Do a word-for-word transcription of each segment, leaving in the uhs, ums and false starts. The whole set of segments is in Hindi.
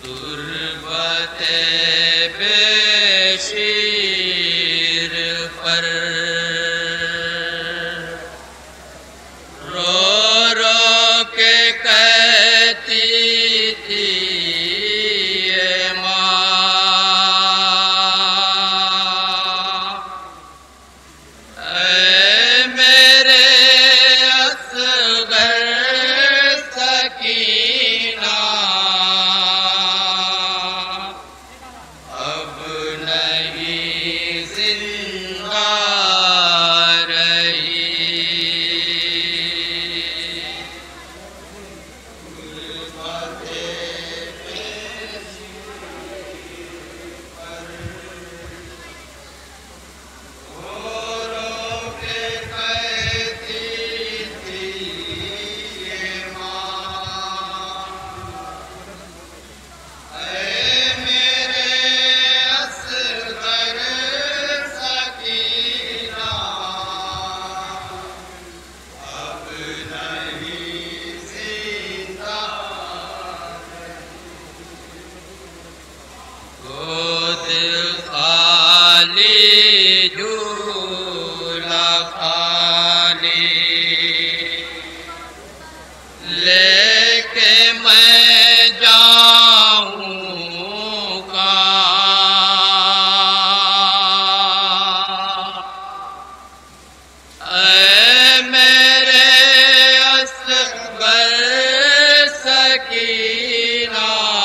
तुर्बते बेशीर पर रो रो के कहती थी ये माँ, ऐ मेरे असगर सकीना, अब नहीं जिंदा रही। झूला खाली लेके मैं जाऊं कहाँ, ऐ मेरे असगर सकीना,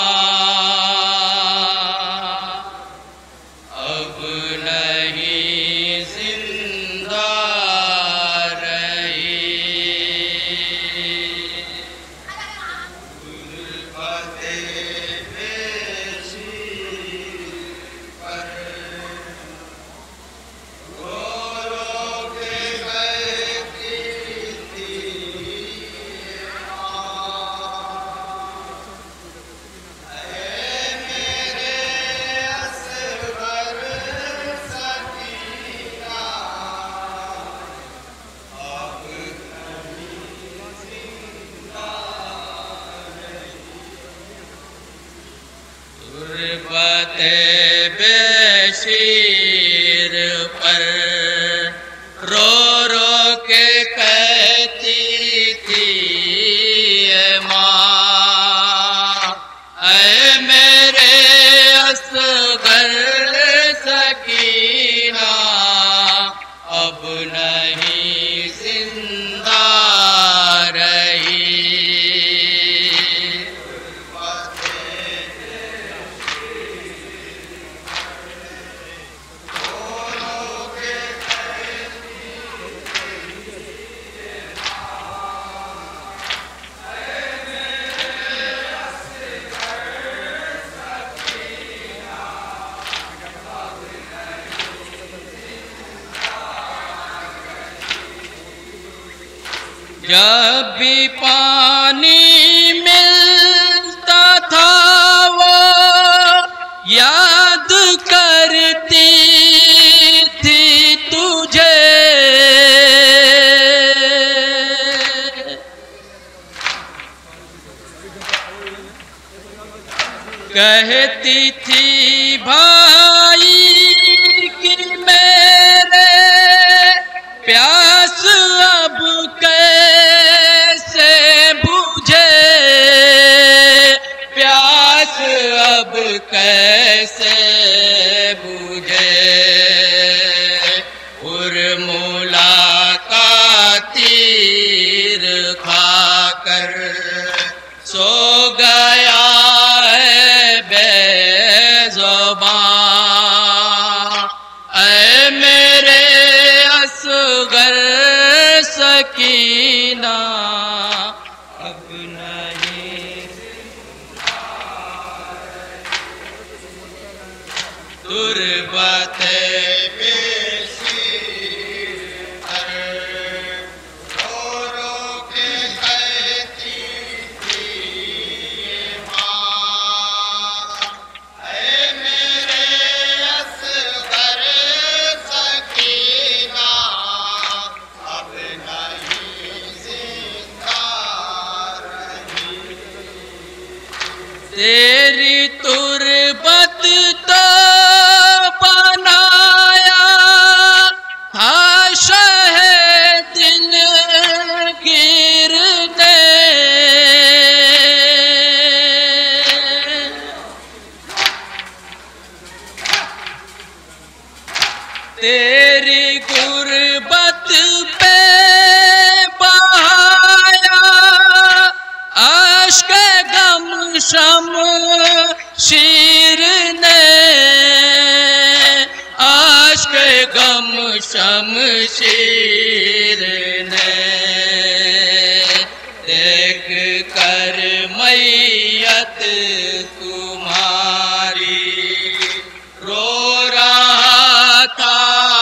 अब नहीं जिंदा रही। तुर्बते बेशीर पर रो रो के कहती थी तुर्बते बेशीर पर रो रो के कहती थी ये माँ, ऐ मेरे असगर सकीना, अब नहीं जिंदा रही। जब भी पानी मिलता था वो याद करती थी तुझे, कहती थी भाई कि मेरे प्यास अब कैसे बुझे, प्यास अब कैसे बुझे, उर्मिला का तीर खाकर सो गया है बेज़ुबान, ऐ मेरे असगर सकीना, अब नहीं। तुर्बते बेशीर पर रो रो के कहती थी ये माँ, ऐ मेरे असगर सकीना, अब नहीं जिंदा रही। तेरी तुरबत तो बनाया था शहे दिन गिरने, तेरी गुरबत पे बहाया अश्क गम शमशीर ने, अश्क गम शमशीर ने। देख कर मैयत तुम्हारी रो रहा था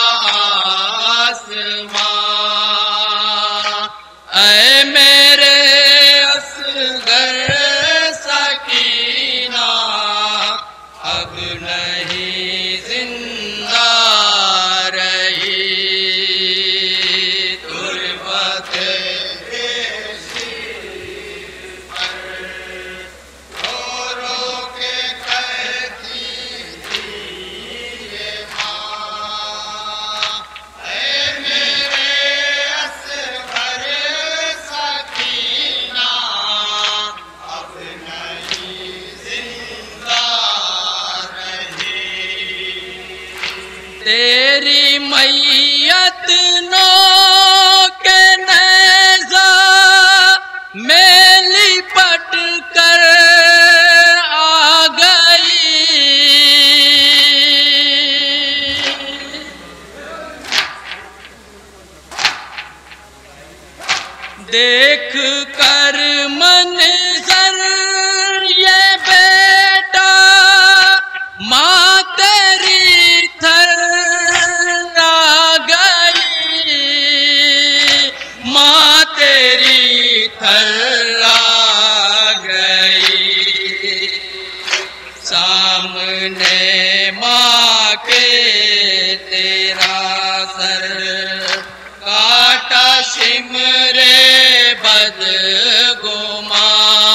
आसमां, ऐ मेरे असगर सकीना अब नहीं जिंदा रही। तुरबत तेरी मैयत नो के नेज़ा में लिपट कर आ गई, देख कर मंज़र ये बेटा माँ तेरी थर्रा गई, माँ तेरी थर्रा गई। सामने माँ के तेरा सर काटा शिमरे बदगुमा,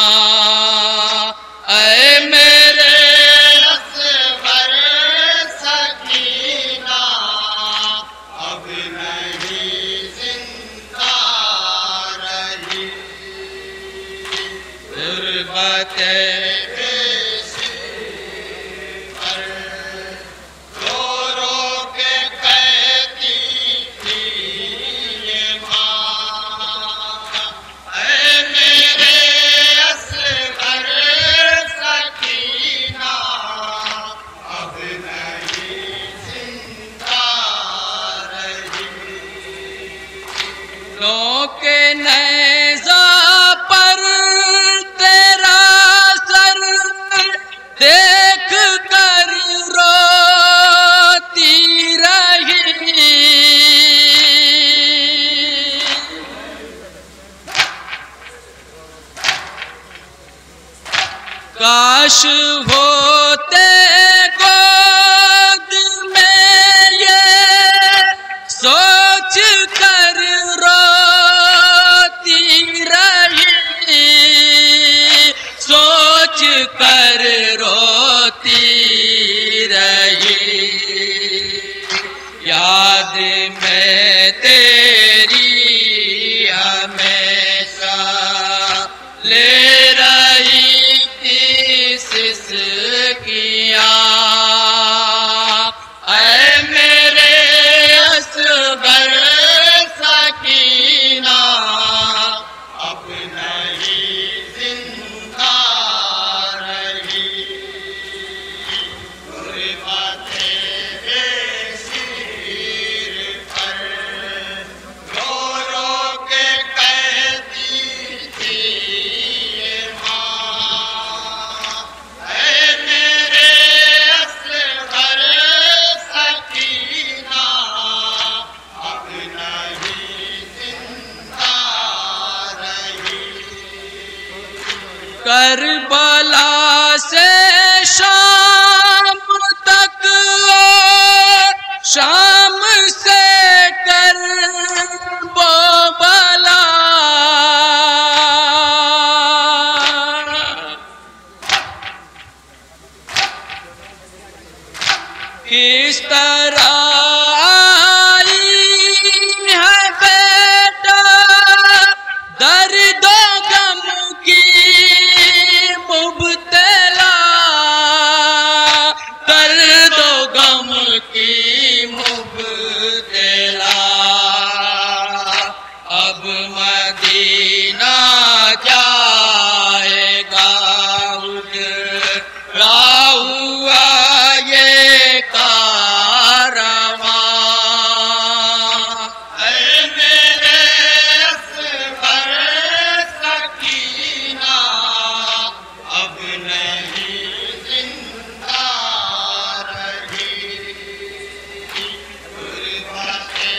ऐ मेरे असगर सकीना अब नहीं जिंदा रही। तुरबत के नेज़ा पर तेरा सर देख कर रोती रही, काश होते गोद में ये सोच कर रोती रही, सोच कर रोती रही। याद में तेरी हमेशा ले रही थी सिसकियां, ऐ मेरे असगर सकीना अब नहीं जिंदा रही। किस तरह आई है बेटा दर्दो गम की मुब्तला, दर्दो गम की मुब्तला। अब मदीना जाएगा उजड़ा हुआ ये कारवां। ऐ मेरे असगर सकीना, अब नहीं जिंदा रही। गुरबते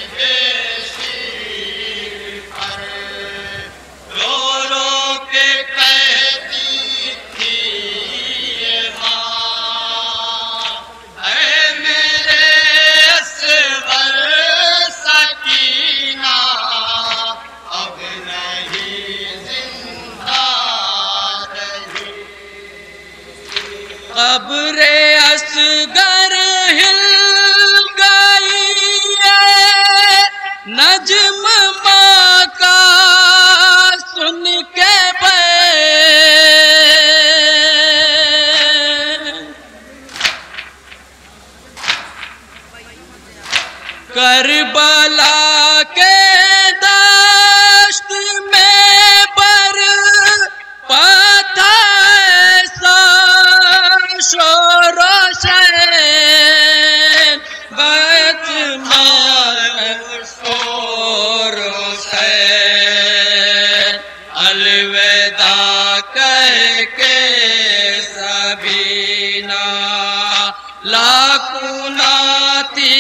बेशीर पर रो रो के कहती थी ये माँ। ऐ मेरे असगर सकीना, अब नहीं जिंदा रही। कब्रे असगर हिल गई है, नज्म माँ का सुन के बैन। करबला के दश्त में बर पाता ऐसा शोरो शैन, बैत में शोरो शैन। अलविदा कह के सबीना लाखों नाती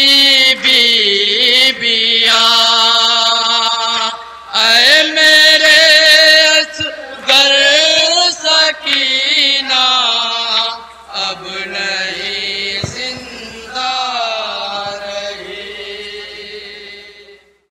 बीबिया। ऐ मेरे असगर सकीना, अब नहीं